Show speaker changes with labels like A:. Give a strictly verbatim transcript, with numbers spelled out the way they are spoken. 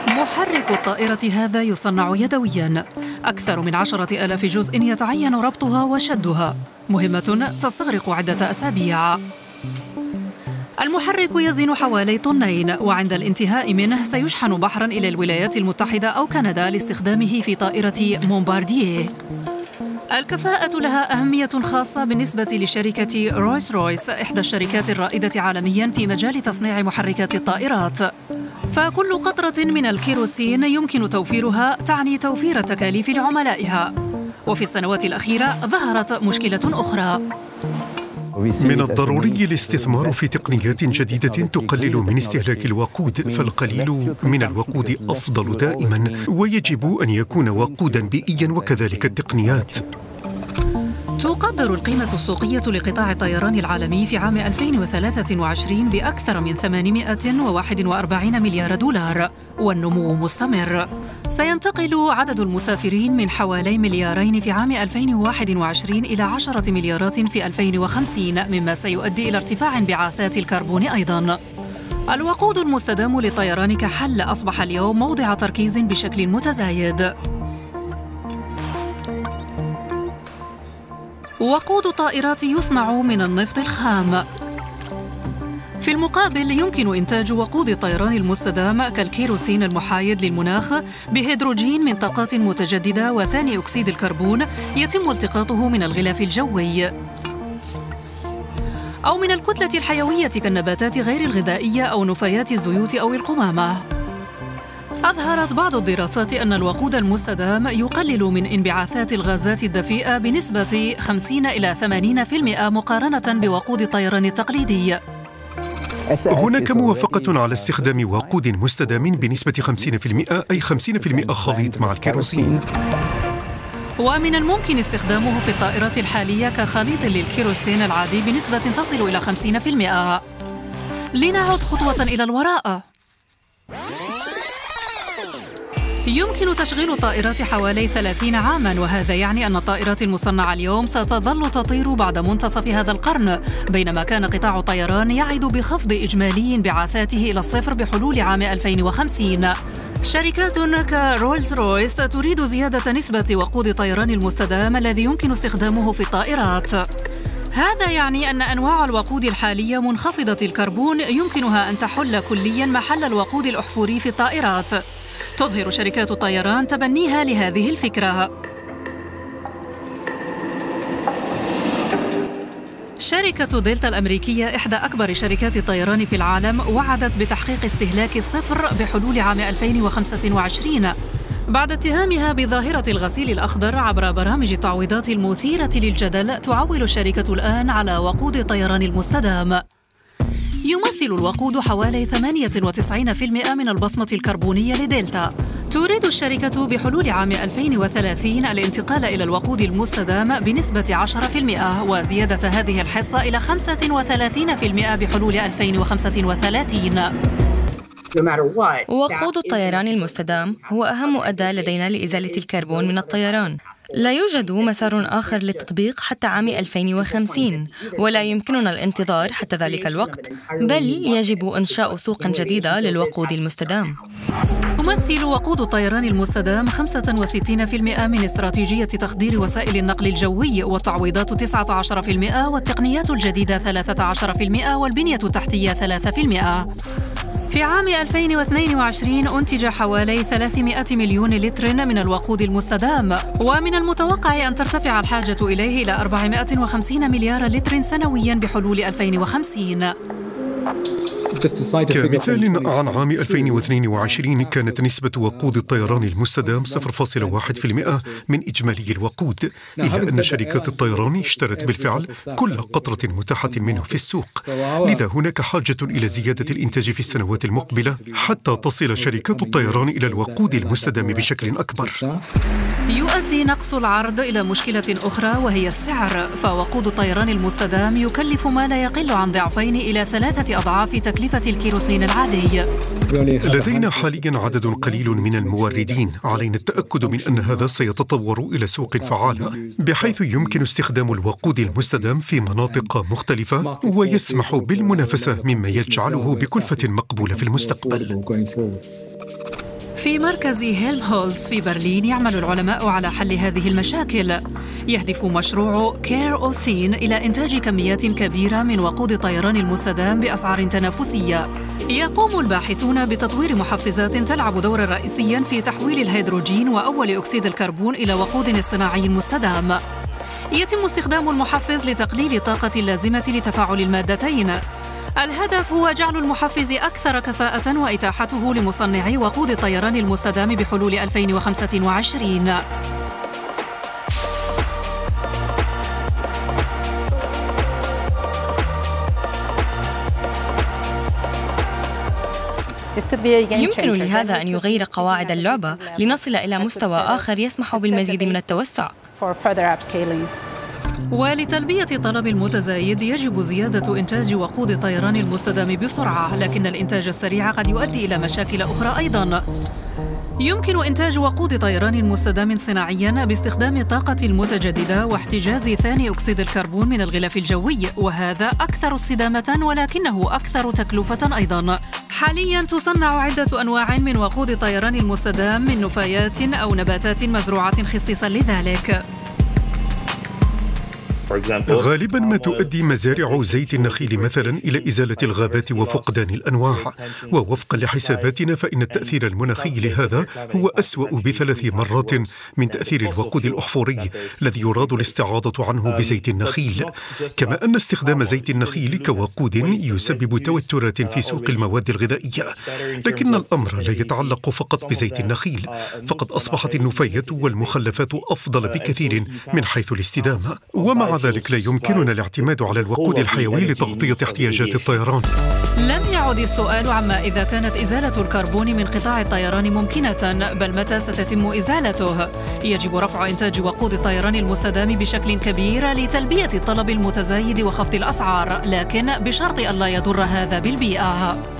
A: محرك الطائرة هذا يصنع يدوياً. أكثر من عشرة آلاف جزء يتعين ربطها وشدها، مهمة تستغرق عدة أسابيع. المحرك يزن حوالي طنين، وعند الانتهاء منه سيشحن بحراً إلى الولايات المتحدة أو كندا لاستخدامه في طائرة مومباردييه. الكفاءة لها أهمية خاصة بالنسبة لشركة رويس رويس، إحدى الشركات الرائدة عالمياً في مجال تصنيع محركات الطائرات. فكل قطرة من الكيروسين يمكن توفيرها تعني توفير التكاليف لعملائها. وفي السنوات الأخيرة ظهرت مشكلة أخرى.
B: من الضروري الاستثمار في تقنيات جديدة تقلل من استهلاك الوقود، فالقليل من الوقود أفضل دائما، ويجب أن يكون وقودا بيئيا وكذلك التقنيات.
A: تقدر القيمة السوقية لقطاع الطيران العالمي في عام ألفين وثلاثة وعشرين بأكثر من ثمانمائة وواحد وأربعين مليار دولار، والنمو مستمر. سينتقل عدد المسافرين من حوالي مليارين في عام ألفين وواحد وعشرين إلى عشرة مليارات في ألفين وخمسين، مما سيؤدي إلى ارتفاع انبعاثات الكربون أيضاً. الوقود المستدام للطيران كحل أصبح اليوم موضع تركيز بشكل متزايد. وقود الطائرات يصنع من النفط الخام. في المقابل يمكن إنتاج وقود الطيران المستدام كالكيروسين المحايد للمناخ بهيدروجين من طاقات متجددة وثاني أكسيد الكربون يتم التقاطه من الغلاف الجوي، أو من الكتلة الحيوية كالنباتات غير الغذائية أو نفايات الزيوت أو القمامة. أظهرت بعض الدراسات أن الوقود المستدام يقلل من انبعاثات الغازات الدفيئة بنسبة خمسين إلى ثمانين بالمئة مقارنة بوقود الطيران التقليدي.
B: هناك موافقة على استخدام وقود مستدام بنسبة خمسين بالمئة، أي خمسين بالمئة خليط مع الكيروسين.
A: ومن الممكن استخدامه في الطائرات الحالية كخليط للكيروسين العادي بنسبة تصل إلى خمسين بالمئة. لنعد خطوة إلى الوراء. يمكن تشغيل الطائرات حوالي ثلاثين عاماً، وهذا يعني أن الطائرات المصنعة اليوم ستظل تطير بعد منتصف هذا القرن، بينما كان قطاع الطيران يعد بخفض إجمالي انبعاثاته إلى الصفر بحلول عام ألفين وخمسين. شركات كرولز رويس تريد زيادة نسبة وقود الطيران المستدام الذي يمكن استخدامه في الطائرات. هذا يعني أن أنواع الوقود الحالية منخفضة الكربون يمكنها أن تحل كلياً محل الوقود الأحفوري في الطائرات. تظهر شركات الطيران تبنيها لهذه الفكرة. شركة دلتا الأمريكية إحدى أكبر شركات الطيران في العالم وعدت بتحقيق استهلاك الصفر بحلول عام ألفين وخمسة وعشرين، بعد اتهامها بظاهرة الغسيل الأخضر عبر برامج التعويضات المثيرة للجدل. تعول الشركة الآن على وقود الطيران المستدام. يمثل الوقود حوالي ثمانية وتسعين بالمئة من البصمة الكربونية لدلتا. تريد الشركة بحلول عام ألفين وثلاثين الانتقال إلى الوقود المستدام بنسبة عشرة بالمئة، وزيادة هذه الحصة إلى خمسة وثلاثين بالمئة بحلول ألفين وخمسة وثلاثين.
C: وقود الطيران المستدام هو أهم أداة لدينا لإزالة الكربون من الطيران. لا يوجد مسار آخر للتطبيق حتى عام ألفين وخمسين، ولا يمكننا الانتظار حتى ذلك الوقت، بل يجب إنشاء سوق جديدة للوقود المستدام.
A: يمثل وقود الطيران المستدام خمسة وستين بالمئة من استراتيجية تخدير وسائل النقل الجوي، والتعويضات تسعة عشر بالمئة، والتقنيات الجديدة ثلاثة عشر بالمئة، والبنية التحتية ثلاثة بالمئة. في عام ألفين واثنين وعشرين أنتج حوالي ثلاثمائة مليون لتر من الوقود المستدام، ومن المتوقع أن ترتفع الحاجة إليه إلى أربعمائة وخمسين مليار لتر سنوياً بحلول ألفين وخمسين.
B: كمثال عن عام ألفين واثنين وعشرين كانت نسبة وقود الطيران المستدام صفر فاصلة واحد بالمئة من إجمالي الوقود، إلا أن شركات الطيران اشترت بالفعل كل قطرة متاحة منه في السوق. لذا هناك حاجة إلى زيادة الإنتاج في السنوات المقبلة حتى تصل شركات الطيران إلى الوقود المستدام بشكل أكبر.
A: يؤدي نقص العرض إلى مشكلة أخرى وهي السعر، فوقود الطيران المستدام يكلف ما لا يقل عن ضعفين إلى ثلاثة أضعاف تكلفة الكيروسين العادي.
B: لدينا حالياً عدد قليل من الموردين، علينا التأكد من أن هذا سيتطور إلى سوق فعالة بحيث يمكن استخدام الوقود المستدام في مناطق مختلفة ويسمح بالمنافسة، مما يجعله بكلفة مقبولة في المستقبل.
A: في مركز هيلمهولتز في برلين يعمل العلماء على حل هذه المشاكل. يهدف مشروع كير أوسين إلى إنتاج كميات كبيرة من وقود الطيران المستدام بأسعار تنافسية. يقوم الباحثون بتطوير محفزات تلعب دورا رئيسيا في تحويل الهيدروجين وأول أكسيد الكربون إلى وقود اصطناعي مستدام. يتم استخدام المحفز لتقليل الطاقة اللازمة لتفاعل المادتين. الهدف هو جعل المحفز أكثر كفاءة وإتاحته لمصنعي وقود الطيران المستدام بحلول ألفين وخمسة وعشرين.
C: يمكن لهذا أن يغير قواعد اللعبة لنصل إلى مستوى آخر يسمح بالمزيد من التوسع.
A: ولتلبية طلب المتزايد يجب زيادة إنتاج وقود الطيران المستدام بسرعة، لكن الإنتاج السريع قد يؤدي إلى مشاكل أخرى أيضاً. يمكن إنتاج وقود طيران مستدام صناعياً باستخدام الطاقة المتجددة واحتجاز ثاني أكسيد الكربون من الغلاف الجوي، وهذا أكثر استدامة ولكنه أكثر تكلفة أيضاً. حالياً تصنع عدة أنواع من وقود الطيران المستدام من نفايات أو نباتات مزروعة خصيصاً لذلك.
B: غالباً ما تؤدي مزارع زيت النخيل مثلاً إلى إزالة الغابات وفقدان الأنواع، ووفقاً لحساباتنا فإن التأثير المناخي لهذا هو أسوأ بثلاث مرات من تأثير الوقود الأحفوري الذي يراد الاستعاضة عنه بزيت النخيل، كما أن استخدام زيت النخيل كوقود يسبب توترات في سوق المواد الغذائية. لكن الأمر لا يتعلق فقط بزيت النخيل، فقد أصبحت النفايات والمخلفات أفضل بكثير من حيث الاستدامة، ومع ذلك لا يمكننا الاعتماد على الوقود الحيوي لتغطية احتياجات الطيران.
A: لم يعد السؤال عما إذا كانت إزالة الكربون من قطاع الطيران ممكنة، بل متى ستتم إزالته. يجب رفع إنتاج وقود الطيران المستدام بشكل كبير لتلبية الطلب المتزايد وخفض الأسعار، لكن بشرط ألا يضر هذا بالبيئة.